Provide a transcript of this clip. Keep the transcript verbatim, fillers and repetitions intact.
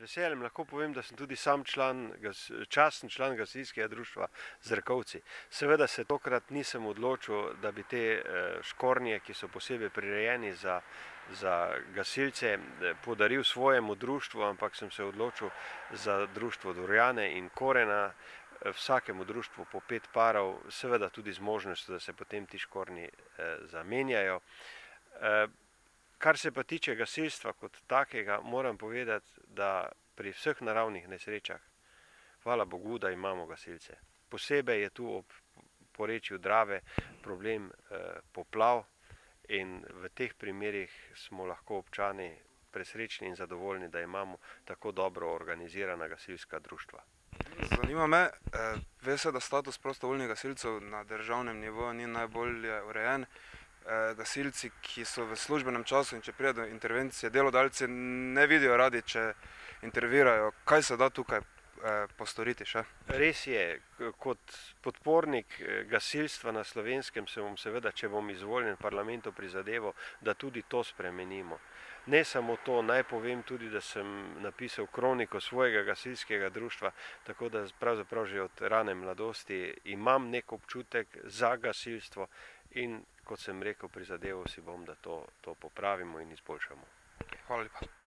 veseljem lahko povem, da sem tudi sam član, časten član gasilskega društva Zrkovci. Seveda se tokrat nisem odločil, da bi te škornje, ki so posebej prirejeni za, za gasilce, podaril svojemu društvu, ampak sem se odločil za društvo Dvorjane in Korena, vsakemu društvu po pet parov, seveda tudi z možnostjo, da se potem ti škornji zamenjajo. Kar se pa tiče gasilstva kot takega, moram povedati, da pri vseh naravnih nesrečah, hvala Bogu, da imamo gasilce. Posebej je tu ob porečju Drave problem poplav in v teh primerih smo lahko občani presrečni in zadovoljni, da imamo tako dobro organizirana gasilska društva. Zanima me, ve se, da status prostovoljnih gasilcev na državnem nivoju ni najbolje urejen. Gasilci, ki so v službenem času in če pride do intervencije, delodajalci ne vidijo radi, če intervirajo. Kaj se da tukaj postoriti še? Res je, kot podpornik gasilstva na Slovenskem se bom seveda, če bom izvoljen v parlamentu, prizadeval, da tudi to spremenimo. Ne samo to, naj povem tudi, da sem napisal kroniko svojega gasilskega društva, tako da pravzaprav že od rane mladosti imam nek občutek za gasilstvo in, kot sem rekel, prizadeval si bom, da to, to popravimo in izboljšamo. Hvala lepa.